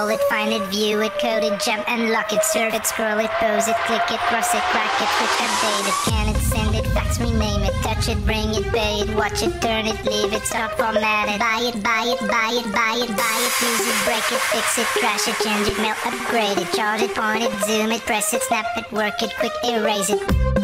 install it, find it, view it, code it, jump and lock it, surf it, scroll it, pose it, click it, cross it, crack it, switch, update it, scan it, send it, fax, rename it, touch it, bring it, pay it, watch it, turn it, leave it, stop, format it, buy it, buy it, buy it, buy it, buy it, use it, break it, fix it, crash it, change it, mail, upgrade it, charge it, point it, zoom it, press it, snap it, work it, quick erase it.